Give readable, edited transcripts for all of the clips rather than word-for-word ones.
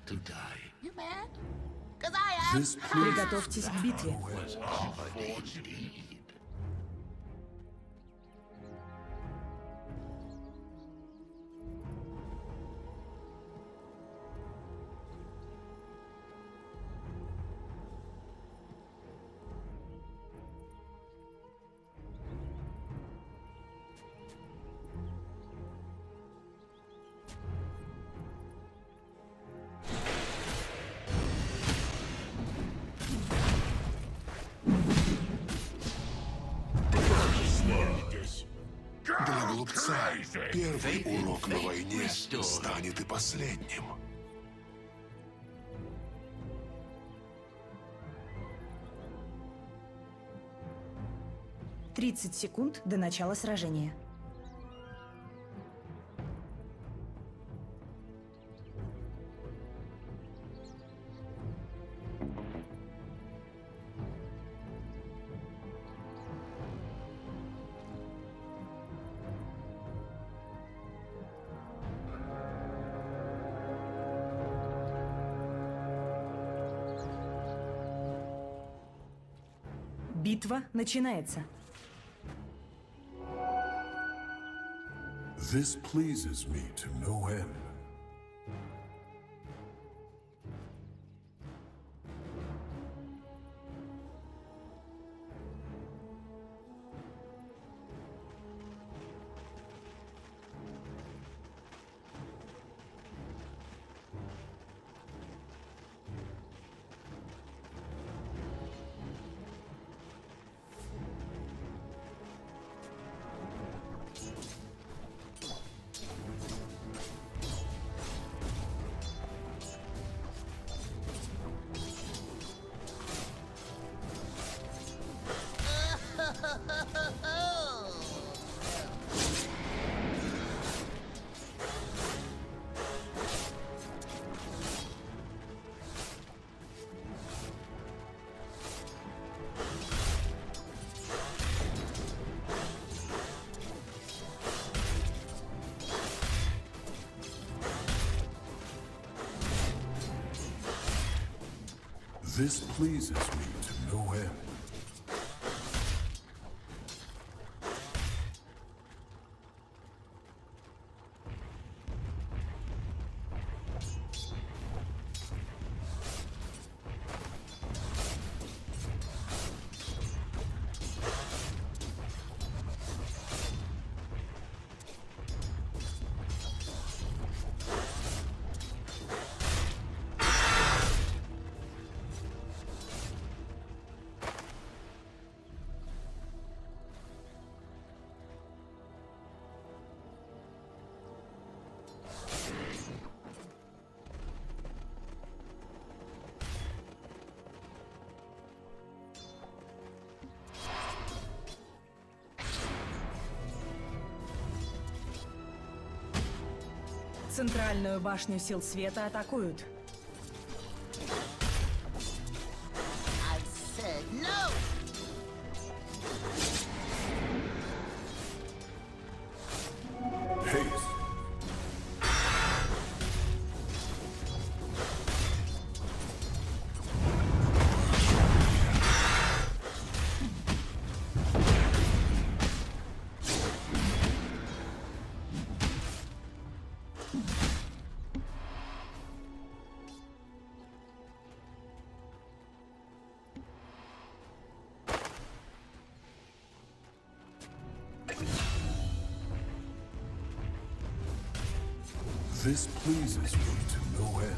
to die. You mad? 'Cause I am. This pleases Приготовьтесь к битве. Was odd indeed. Для глупца первый урок на войне станет и последним. — 30 секунд до начала сражения. Битва начинается. This pleases me to no end. This pleases me to no end. Центральную башню сил света атакуют. I said no. Haste. This pleases me to no end.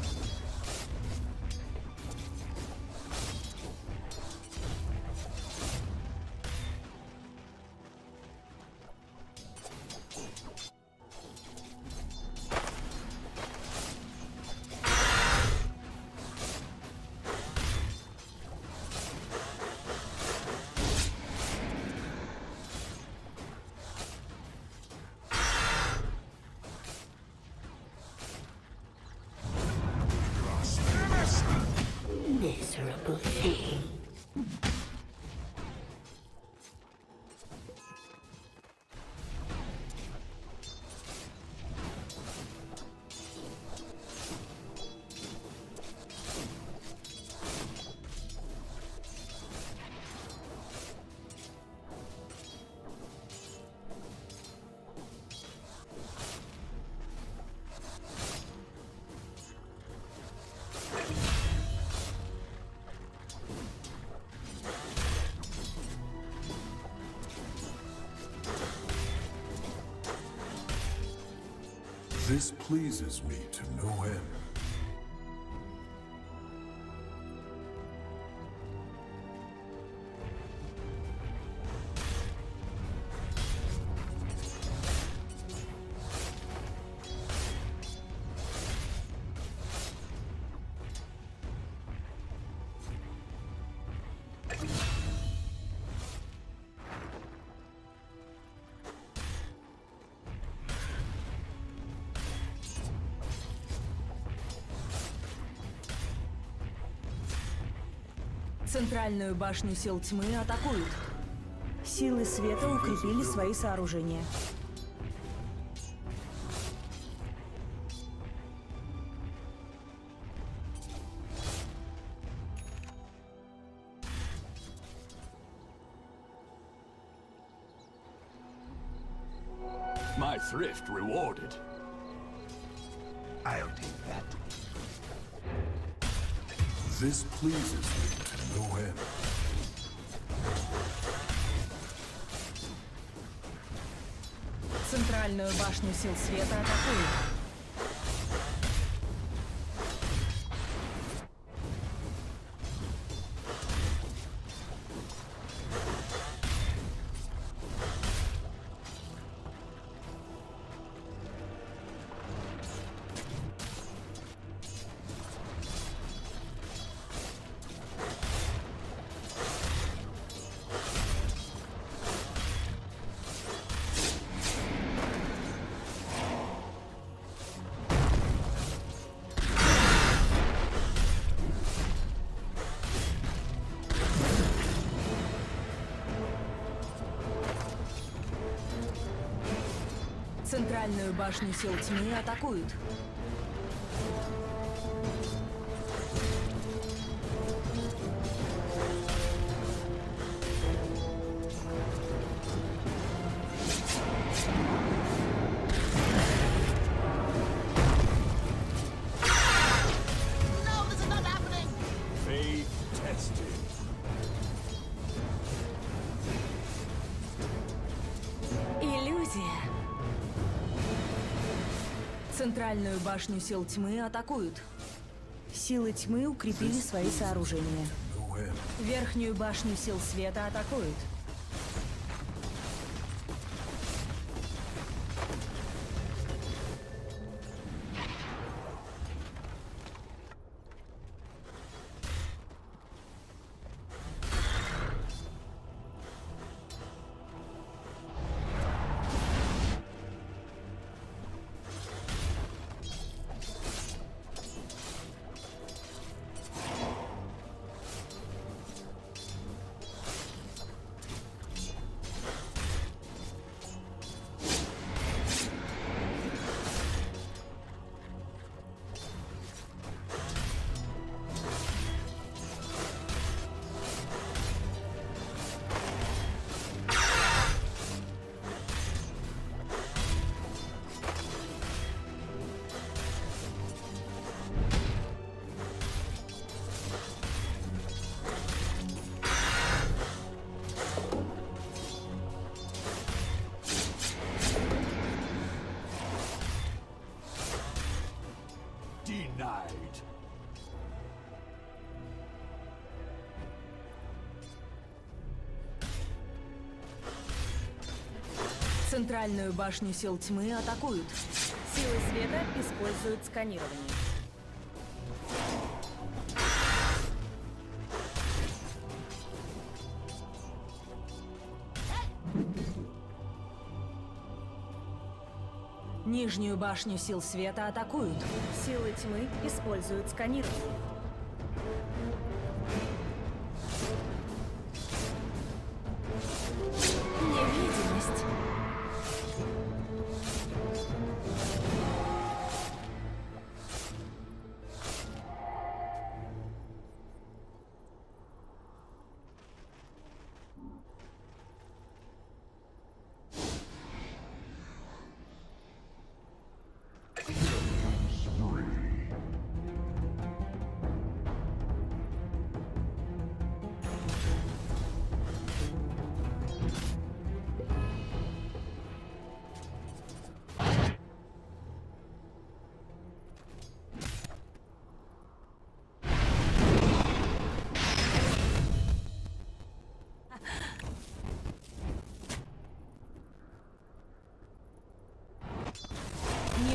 Miserable thing. This pleases me to no end. Центральную башню сил тьмы атакуют. Силы света укрепили свои сооружения. My thrift rewarded. I'll take that. This pleases me to no end. Центральную башню сил света атакуют. Центральную башню сил тьмы атакуют. No, this is not happening! Faith tested. Иллюзия. Центральную башню сил тьмы атакуют. Силы тьмы укрепили свои сооружения. No end. Верхнюю башню сил света атакуют. Denied. Центральную башню сил тьмы атакуют. Силы света используют сканирование. Нижнюю башню сил света атакуют. Силы тьмы используют сканирование. Невидимость.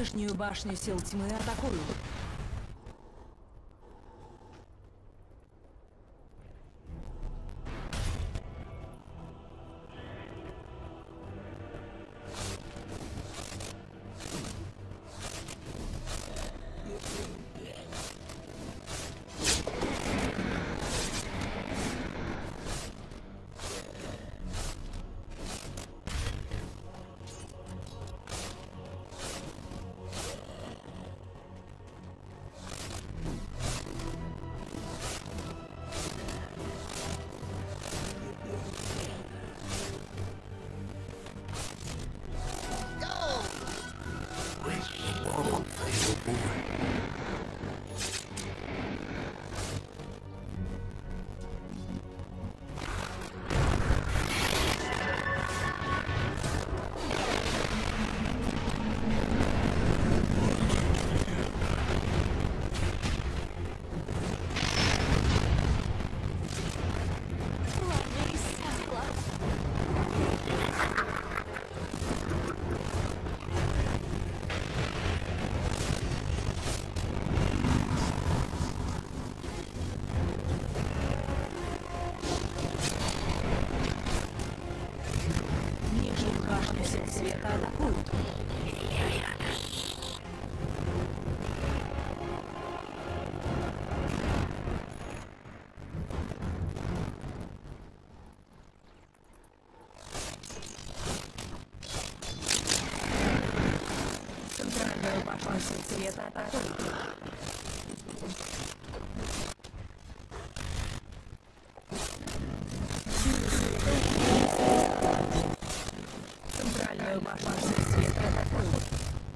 Нижнюю башню сил тьмы атакуют. Нижнюю башню сил света атакуют. Центральную башню сил света атакуют. Центральную башню сил света атакуют.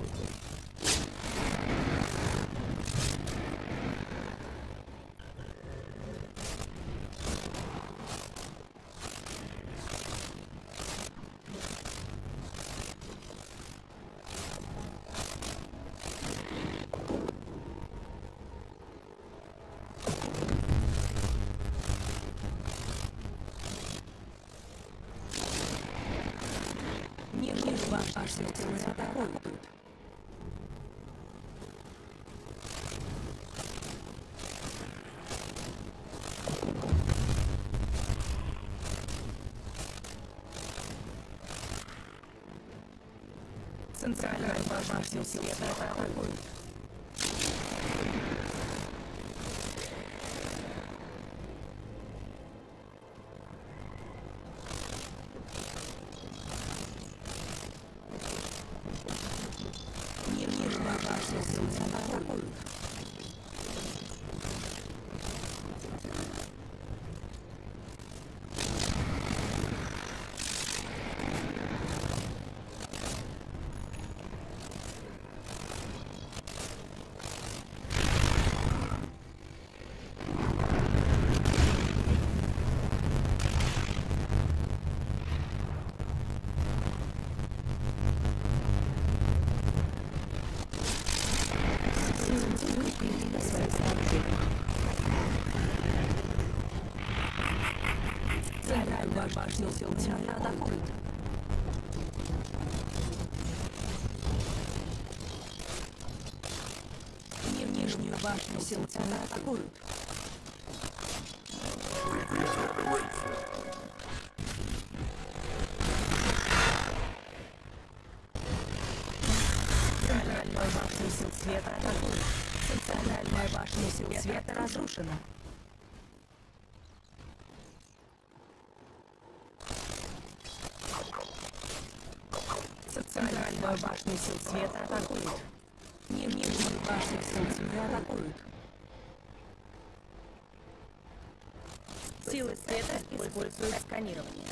Нижнюю башню сил тьмы атакуют. Центральную башню сил света атакуют. Нижнюю башню сил тьмы атакуют. Силы тьмы укрепили свои сооружения. Центральную башню сил тьмы атакуют. Нижнюю башню сил тьмы атакуют. Центральную башню сил света атакуют. Центральная башня сил света разрушена. Центральную башню сил света атакуют. Нижнюю башню сил тьмы атакуют. Силы света используют сканирование.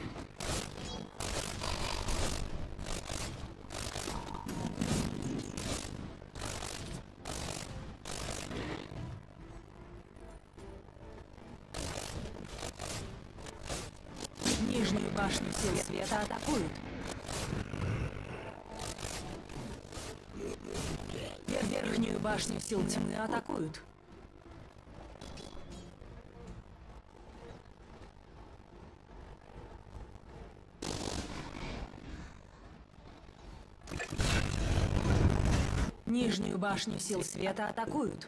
Нижнюю башню сил света атакуют. Верхнюю башню сил тьмы атакуют. Нижнюю башню сил света атакуют.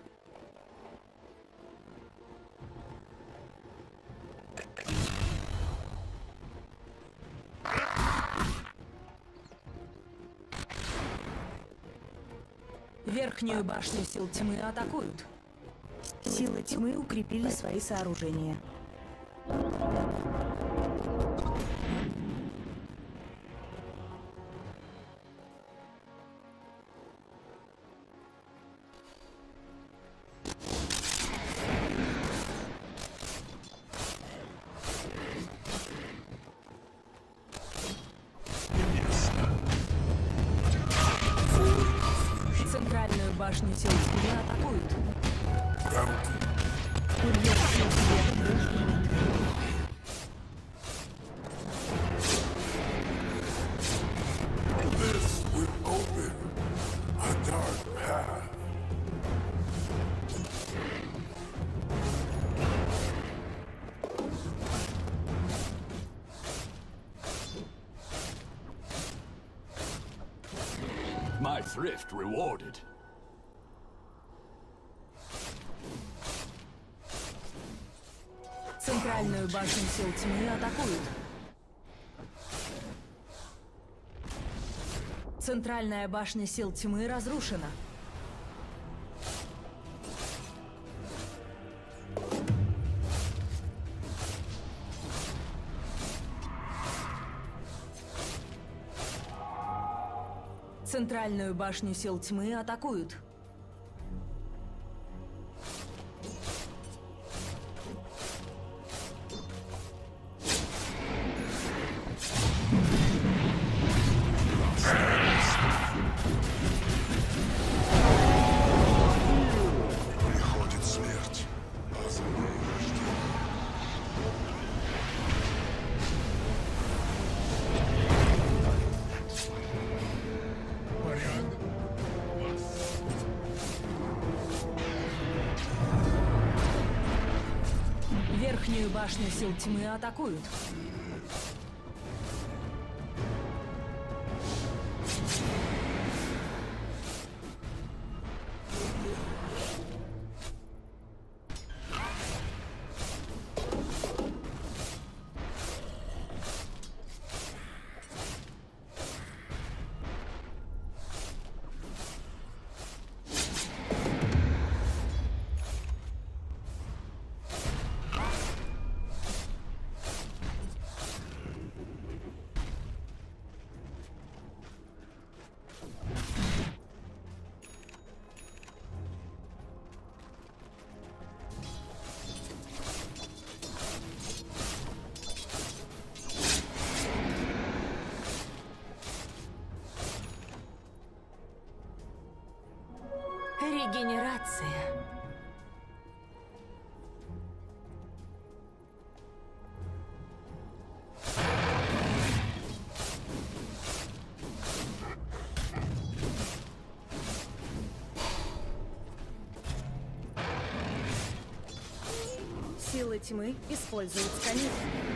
Верхнюю башню сил тьмы атакуют. Силы тьмы укрепили свои сооружения. Центральную башню сил тьмы атакуют. Курьер сил света. This will open a dark path. My thrift rewarded. Центральную башню сил тьмы атакуют. Центральная башня сил тьмы разрушена. Центральную башню сил тьмы атакуют. Приходит смерть, а за ней рождение. Верхнюю башню сил тьмы атакуют. Регенерация. Силы тьмы используют сканер.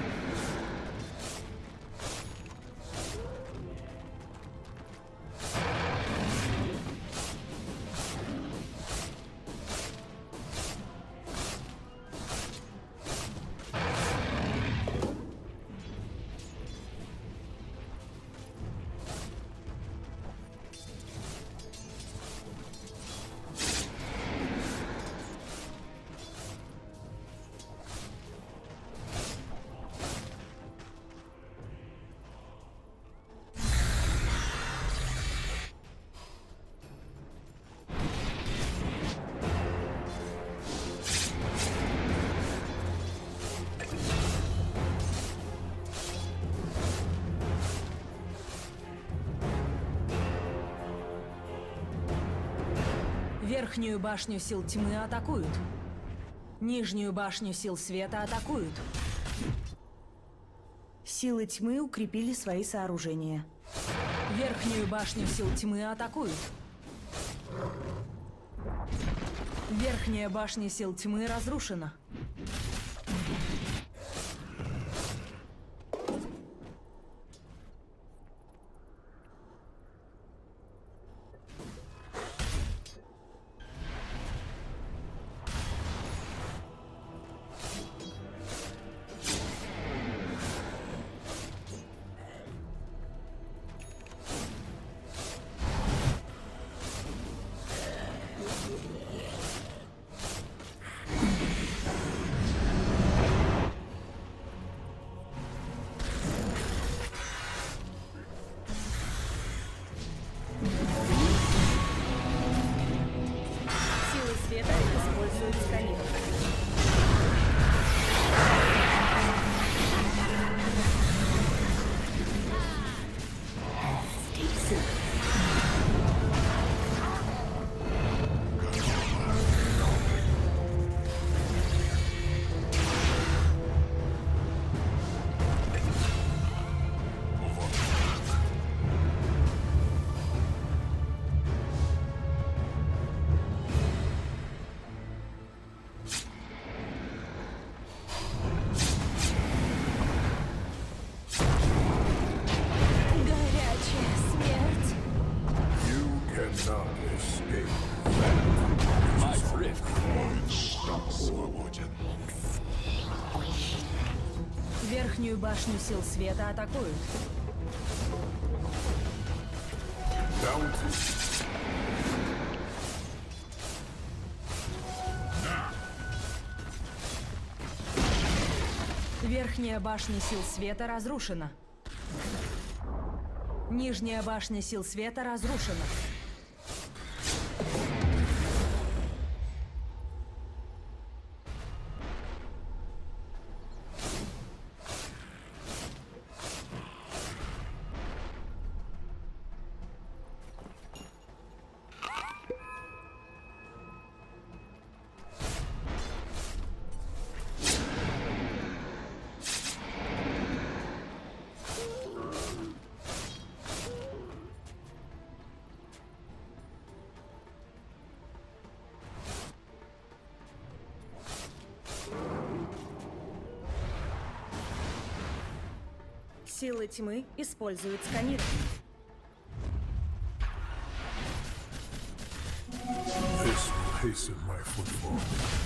Верхнюю башню сил тьмы атакуют. Нижнюю башню сил света атакуют. Силы тьмы укрепили свои сооружения. Верхнюю башню сил тьмы атакуют. Верхняя башня сил тьмы разрушена. Верхнюю башню сил света атакуют. Верхняя башня сил света разрушена. Нижняя башня сил света разрушена. Силы тьмы используют сканирование. This will hasten my footfall.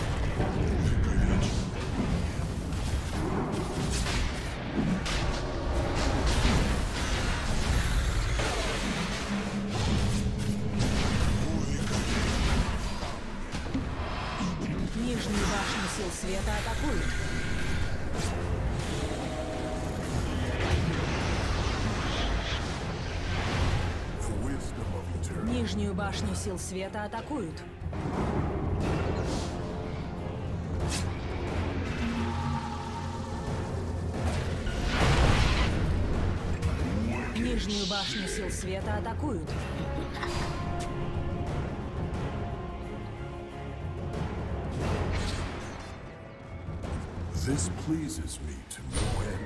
Нижнюю башню сил света атакуют. Нижнюю башню сил света атакуют. Нижнюю башню сил света атакуют. This pleases me to no end.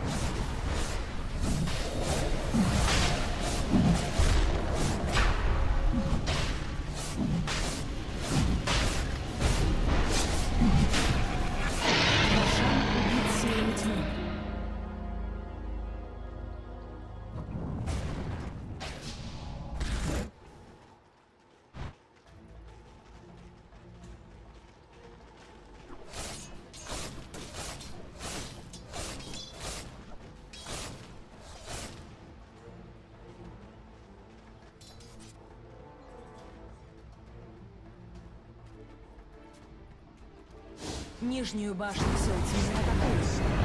Нижнюю башню сил тьмы атакуют.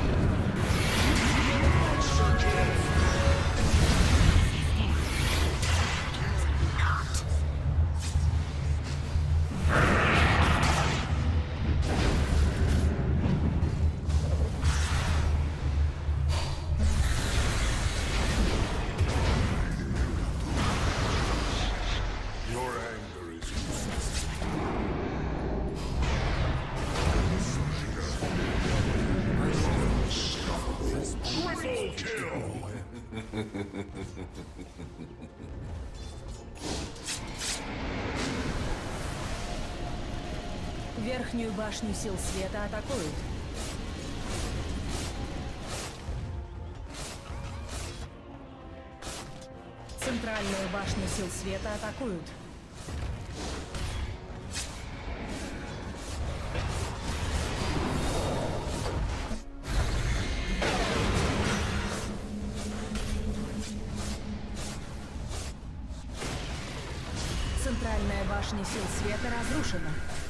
Your anger is useless. Верхнюю башню сил света атакуют. Центральную башню сил света атакуют. Центральная башня сил света разрушена.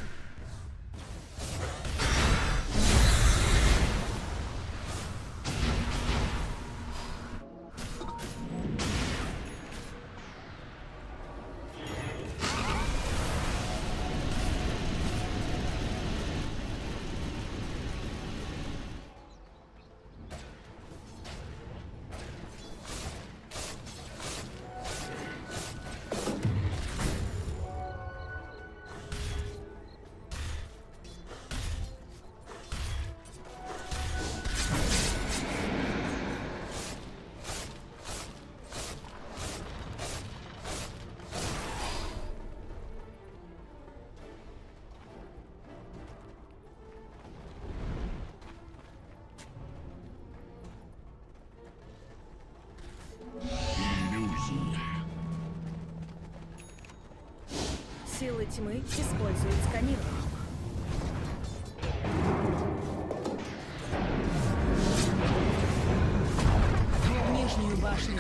Силы тьмы используют сканирование.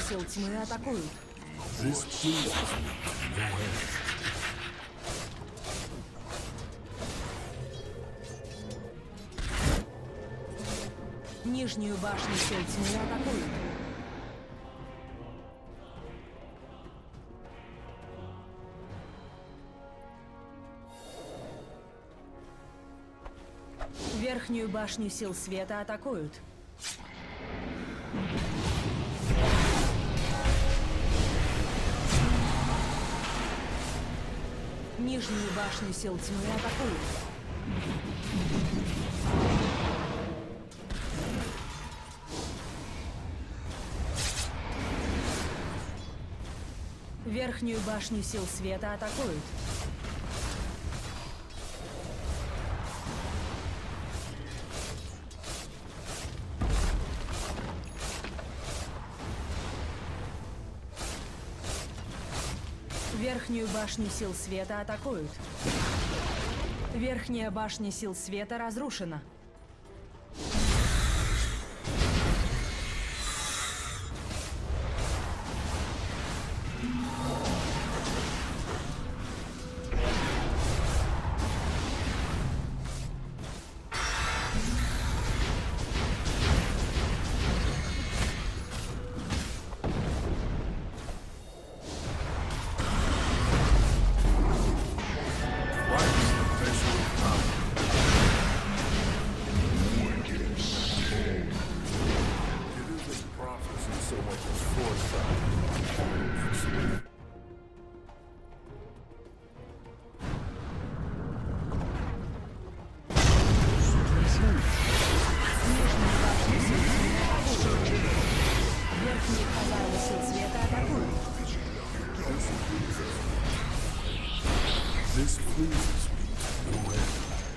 сил тьмы атакуют. This pleases me. No end. Нижнюю башню сил тьмы атакуют. Верхнюю башню сил света атакуют. Нижнюю башню сил тьмы атакуют. Верхнюю башню сил света атакуют. Верхнюю башню сил света атакуют. Верхняя башня сил света разрушена. This pleases me. No end.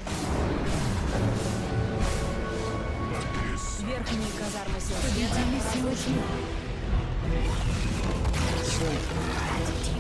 Верхние казармы сил света атакуют.